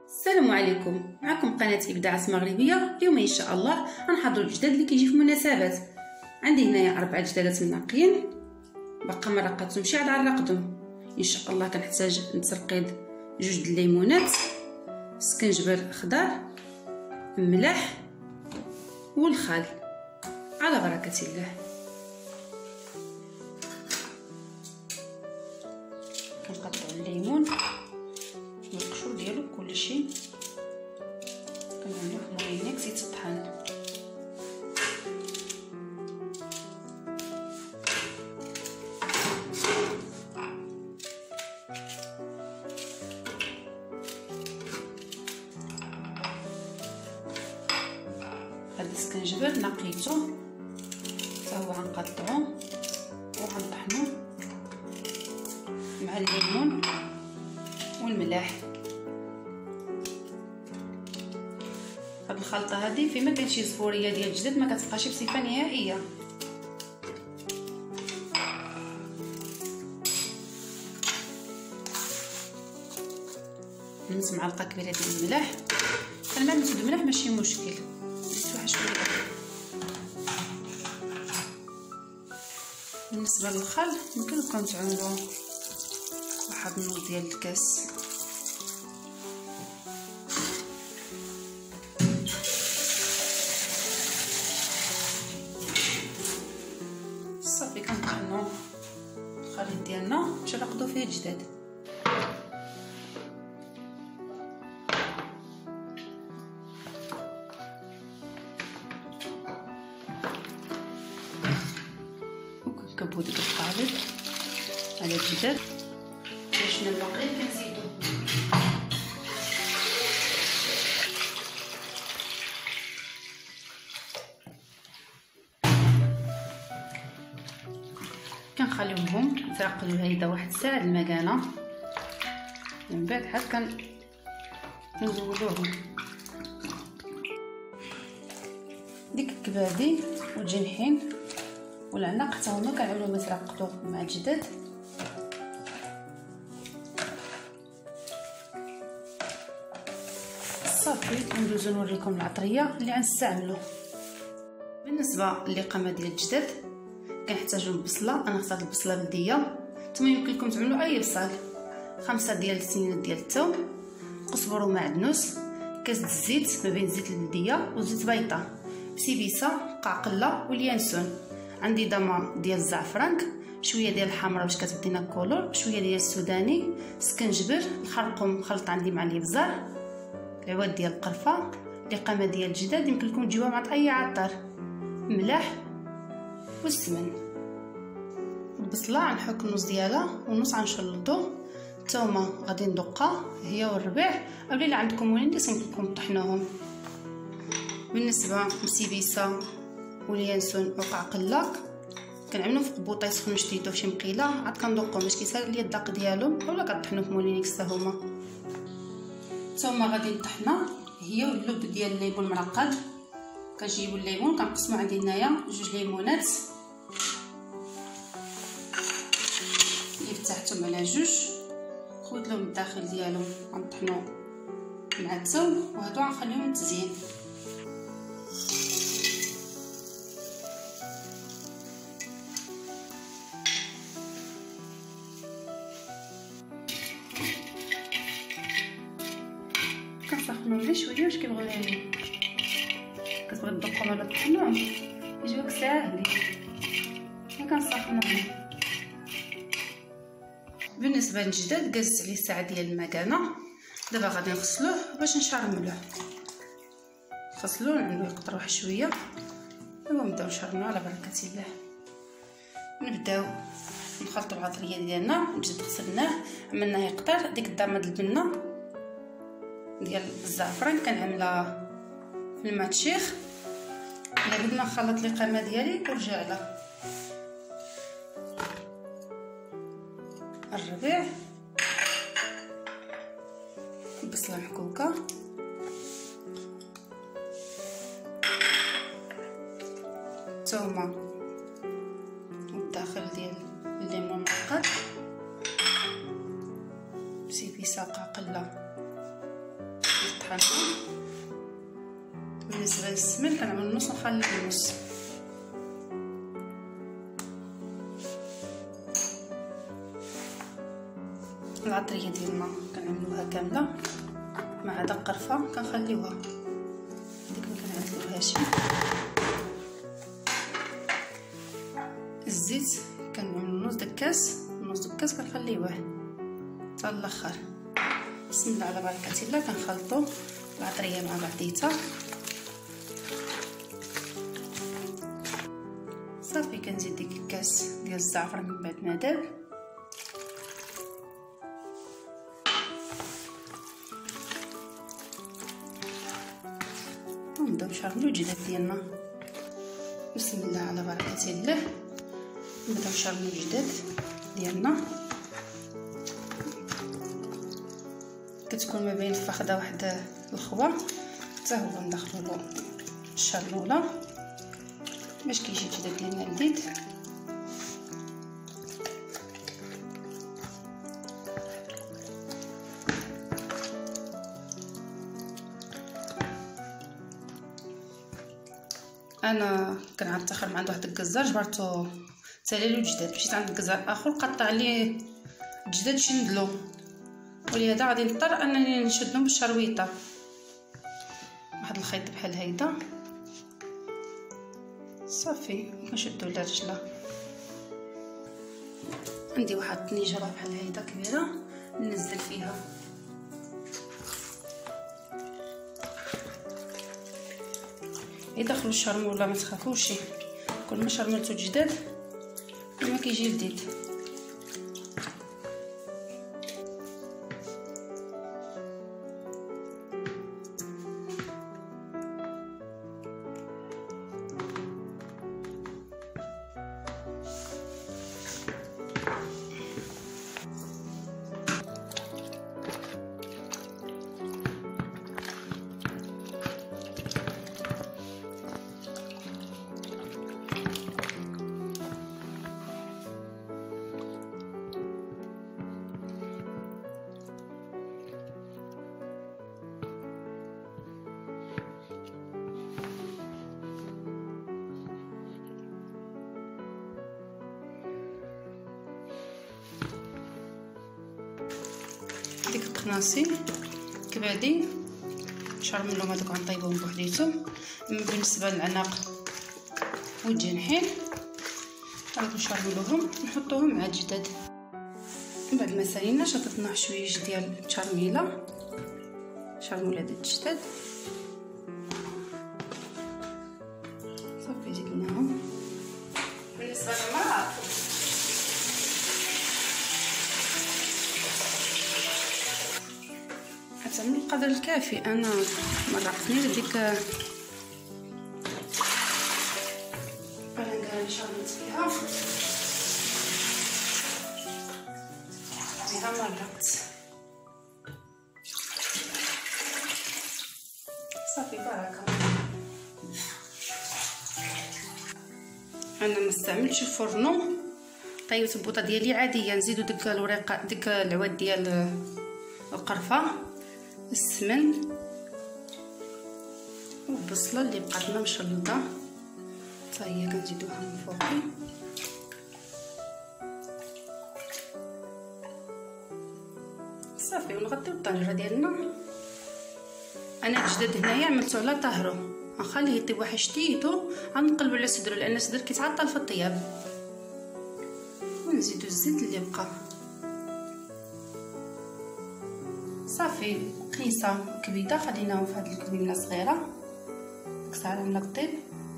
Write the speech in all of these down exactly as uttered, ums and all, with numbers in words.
السلام عليكم، معكم قناة ابداعات مغربيه. اليوم ان شاء الله غنحضروا الجداد اللي كيجي في المناسبات. عندي هنايا اربعه جدادات منقيين باقا ما رقدتهمش عاد عرقتهم. ان شاء الله كنحتاج نترقيد جوج د الليمونات، سكنجبر خضر، ملح والخل. على بركه الله. كنقطعوا الليمون القشور ديالو كلشي، كنعملوه في الموينيكس يتطحن. هذا السكنجبر نقيته حتى هو غنقطعوه وغنطحنوه مع الليمون والملح. هاد الخلطه هذه فيما كاين شي زفوريه ديال الجداد ما كتبقاش بصفه نهائيه. نص معلقه كبيره ديال الملح. انا ما نزيد الملح ماشي مشكل، زيدت واحد شويه. بالنسبه للخل ممكن نبقاو نتعاملوا واحد النص ديال الكاس. صافي كنطحنوا الخليط ديالنا باش نرقدوا فيه الجداد. وكنكبوا ديك الخليط على الجداد باش الباقي كنزيدو. كنخليوهم يترقدوا هيدا واحد الساعه المكانه، من بعد عاد كن نزولوهم. ديك الكبادي والجنحين والعناق حتى هما كنعملوهم يترقدوا مع الجداد. صافي ندوزو نوريكم العطريه اللي غنستعملو. بالنسبه للقامه ديال الجداد كنحتاجو البصله. انا اخترت البصله بلديه، نتوما يمكن لكم تعملوا اي بصل. خمسه ديال السنينات ديال الثوم، قزبر ومعدنوس، كاس د الزيت ما بين زيت البلديه وزيت بيضه، سيبيسه، قعقله واليانسون. عندي ضمه ديال الزعفران، شويه ديال الحمراء باش كتعطينا كولور، شويه ديال السوداني، سكنجبر، الخرقوم خلط عندي مع الابزار، العواد ديال القرفه. القامه ديال الجداد يمكن لكم تجيوها مع اي عطار، ملح والسمن. البصله غنحك النص ديالها والنص غنشلطو. الثومه غادي ندقها هي والربيع، اولا الا عندكم وليدات يمكنكم تطحنوهم. بالنسبه للسيبيسه واليانسون وقعقله كنعملو في قبوطه يسخن شديدو فشي مقيله، عاد كندقو باش كيسال ليا الداق ديالهم، اولا كطحنو في مولينيكس حتى هما. الثومه غادي نطحنها هي واللب ديال الليمون المرقد. كنجيبو الليمون كنقسمو، عندي هنايا جوج ليمونات اللي فتحتهم على جوج، خوت لهم الداخل ديالهم غنطحنو مع الثوم، وهادو غنخليهم متزين. كنسخنو غير شويه باش كيبغيو يعني كتبغي تدقهم ولا تطحنوهم يجيوك ساهلين. كنسخنوهم. بالنسبه للجداد جازت عليه ساعه ديال المكانه. دابا غادي نغسلوه باش نشرملوه. نغسلوه نعملوه يقطر واحد شويه ونبداو نشرملوه على بركه الله. نبداو نخلطوا العطريه ديالنا. الجداد غسلناه عملناه يقطر. ديك الضامه د البنه ديال الزعفران كنعملها في الماء الشيخ. الا بدنا نخلط القامه ديالي ونرجع لها. الربيع، البصله محكوكه، الثومه والداخل ديال الليمون المعقد، سيبيسه قاقله حالهم. بالنسبه للسمن كنعمل النص ونخلي النص. العطريه ديالنا كنعملوها كامله مع داك قرفه كنخليوها ديك ما كنعدلوهاش. الزيت كنعملو نص دكاس نص دكاس كنخليوه حتى الاخر. بسم الله على بركه الله. كنخلطوا العطريه مع بعضيتها صافي. كنزيد ديك الكاس ديال الزعفران من بعد ما داب. ونبداو نشربلو الجداد ديالنا. بسم الله على بركه الله. نبداو نشربلو الجداد ديالنا. كتكون ما بين الفخده واحد الخوا حتى هو ندخلو له الشرنوله باش كيجي الجداد ديالنا لذيذ. انا كنعتخر مع عند واحد الجزار جبرتو ساليلو الجداد. مشيت عند الجزار اخر قطع لي الجداد شندلو، ولهذا غادي نضطر انني نشدهم بالشرويطه. واحد الخيط بحال هيدا صافي كنشدو على رجله. عندي واحد الطنيجره بحال هيدا كبيره ننزل فيها. يدخلوا الشرموله ما تخافوش، كل ما شرملتو الجداد كل ما كيجي لذيذ. ديك القناصي كبادي نشرملهم هذوك غنطيبهم بوحديتهم. بالنسبه للعناق والجنحين غادي نشرملوهم نحطوهم مع الجداد. من بعد ما سالينا شططنا شويش ديال التشرميله شرموله ديال الجداد صافي زدناهم. بالنسبه للمرأة كتعمل القدر الكافي. انا مرقتني بديك البرنكه اللي شربت فيها بها مرقت صافي بركه. انا ما استعملتش الفرنو، طيبت البوطه ديالي عاديه. نزيدو ديك الوريقه ديك العواد ديال القرفه، السمن والبصله اللي بقات لنا مشلطه حتى هي كنزيدوها من فوقي. صافي ونغطيو الطنجره ديالنا. انا الجداد هنايا عملتو على طهرو، غنخليه يطيب واحد شتيتو غنقلبو على صدرو لان الصدر كيتعطل في الطياب. ونزيدو الزيت اللي بقى صافي. قيسه كبيده خليناهم في هاد الكميمه صغيره ديك الساعه عملنا الطيب.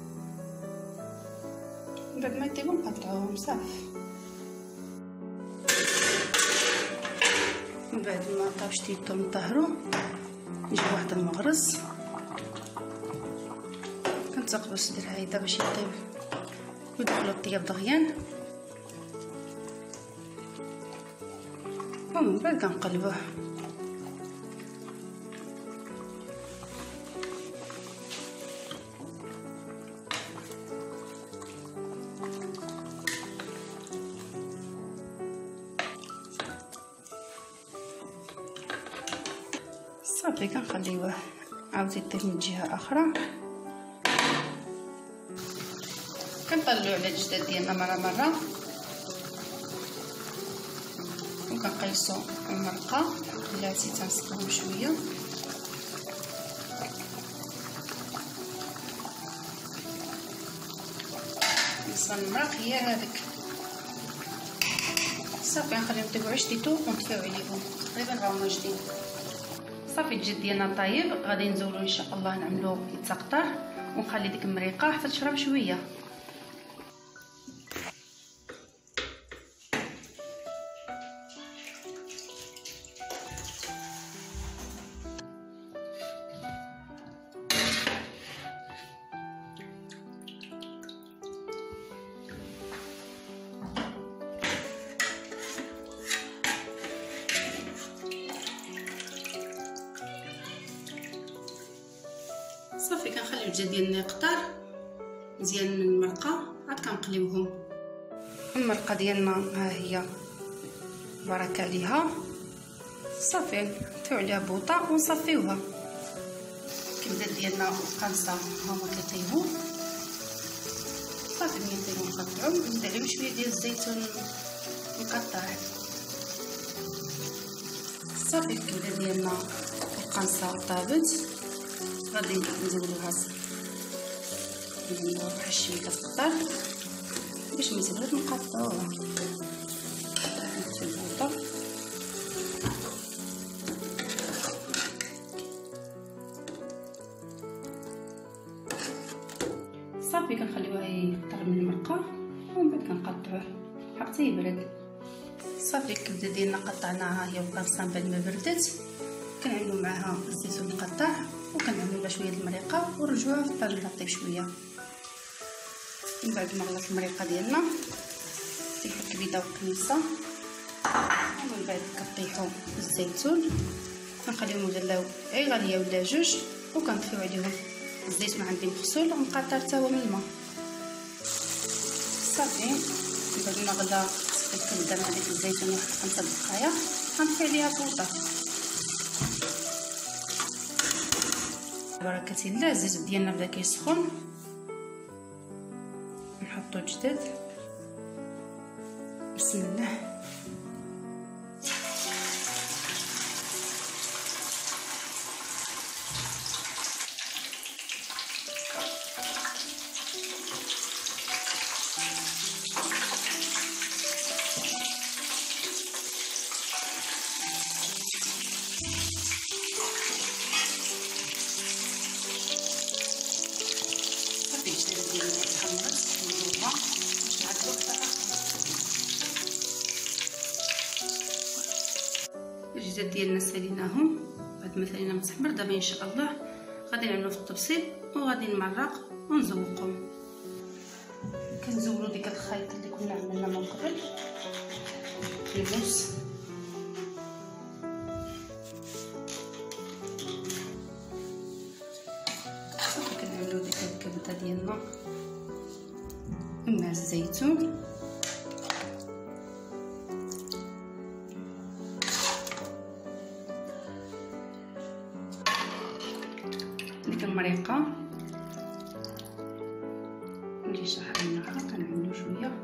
من بعد ما يطيبوا نقطعوهم صافي. من بعد ما طاب شتيتو نطهرو نجيب واحد المغرز كنتقلو الصدر هيدا باش يطيب ويدخلو الطياب دغيا. ومن بعد كنقلبوه. صافي كنخليوه عاود يطيب من جهه اخرى. كنطلعو على الجداد ديالنا مره مره وكنقيسو المرقه. بلاتي تنسقوهم شويه. بالنسبه للمرق هي هذاك. صافي نخليهم يطيبو عشرة ديتو ونطفيو عليهم تقريبا راهم واجدين. صافي الجد ديالنا طايب، غادي نزولو ان شاء الله نعملو يتقطر ونخلي ديك المريقه حتى تشرب شويه. صافي كنخليو الدجاج ديالنا يقطر مزيان من المرقه، عاد كنقليوهم. المرقه ديالنا ها هي بركه عليها. صافي نطفيو عليها بوطه ونصفيوها. الكبده ديالنا خالصه هما كيطيبوا. صافي ملي يطيبوا نقطعو، نزيد عليهم شويه ديال الزيتون مقطع. صافي الكبده ديالنا القنصه طابت، غادي نزولوها نزولوها واحد شويه كتقطر باش ما تبغيش نقطعوها. نحطو البوطه صافي كنخليوها يقطر من المرقه ومن بعد كنقطعوه حتى يبرد. صافي الكبده ديالنا قطعناها هي وبلاصه بعد ما بردت. كنعملو معاها الزيتون مقطع وكنعملو لها شويه المريقه ونرجعوها في الطاجين طيب شويه. من بعد ما غلات المريقه ديالنا نطيحو الكبده والكنيسه، ومن بعد كطيحو الزيتون كنخليهم يغلاو غير غاليه ولا جوج وكنطفيو عليهم الزيت ما عندي مغسول ومقطر حتى هو من الماء. صافي من بعد ما غلا الكبده مع ديك الزيتون واحد خمسة دقائق غنطفي عليها بوطه. بركة الله الزيت ديالنا بدا كيسخن. نحطو الجداد بسم الله. الجداد ديالنا ساليناهم بعد ما سالينا متحمر. دابا ان شاء الله غادي نعملو في التبسيط وغادي نمرق ونزوقو. كنزولو ديك الخيط اللي كنا عملنا من قبل في الموس. صافي كنعملو ديك الكبده ديالنا مع الزيتون. ديك المريقه اللي شحناها كنعملو شويه.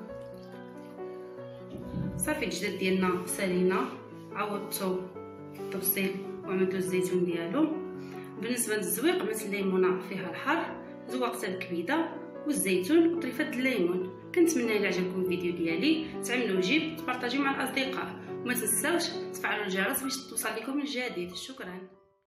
صافي الجداد ديالنا سالينا، عوضتو التبصيل وعملتو الزيتون ديالو. بالنسبه للزويق مات الليمونه فيها الحار، زوقت الكبده والزيتون وطريفه الليمون. كنتمنى الى عجبكم الفيديو ديالي تعملوا جيب تبارطاجيو مع الاصدقاء، وما تنساوش تفعلوا الجرس باش توصل لكم الجديد. شكرا.